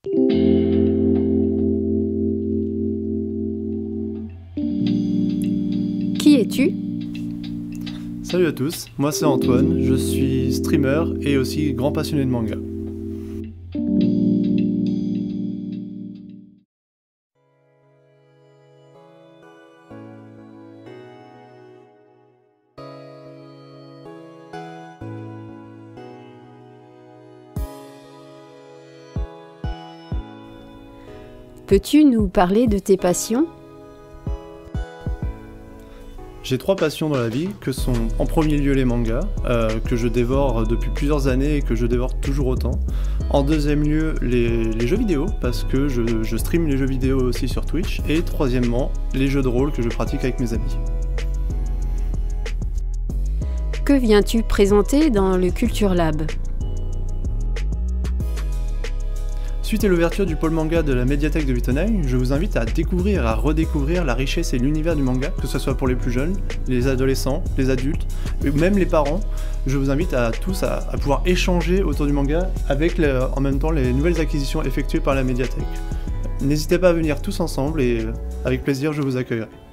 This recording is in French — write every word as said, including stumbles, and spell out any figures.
Qui es-tu? Salut à tous, moi c'est Antoine, je suis streamer et aussi grand passionné de manga. Peux-tu nous parler de tes passions? J'ai trois passions dans la vie, que sont en premier lieu les mangas, euh, que je dévore depuis plusieurs années et que je dévore toujours autant. En deuxième lieu, les, les jeux vidéo, parce que je, je stream les jeux vidéo aussi sur Twitch. Et troisièmement, les jeux de rôle que je pratique avec mes amis. Que viens-tu présenter dans le Culture Lab? Suite à l'ouverture du pôle manga de la médiathèque de Wittenheim, je vous invite à découvrir et à redécouvrir la richesse et l'univers du manga, que ce soit pour les plus jeunes, les adolescents, les adultes, et même les parents. Je vous invite à tous à, à pouvoir échanger autour du manga avec les, en même temps les nouvelles acquisitions effectuées par la médiathèque. N'hésitez pas à venir tous ensemble et avec plaisir je vous accueillerai.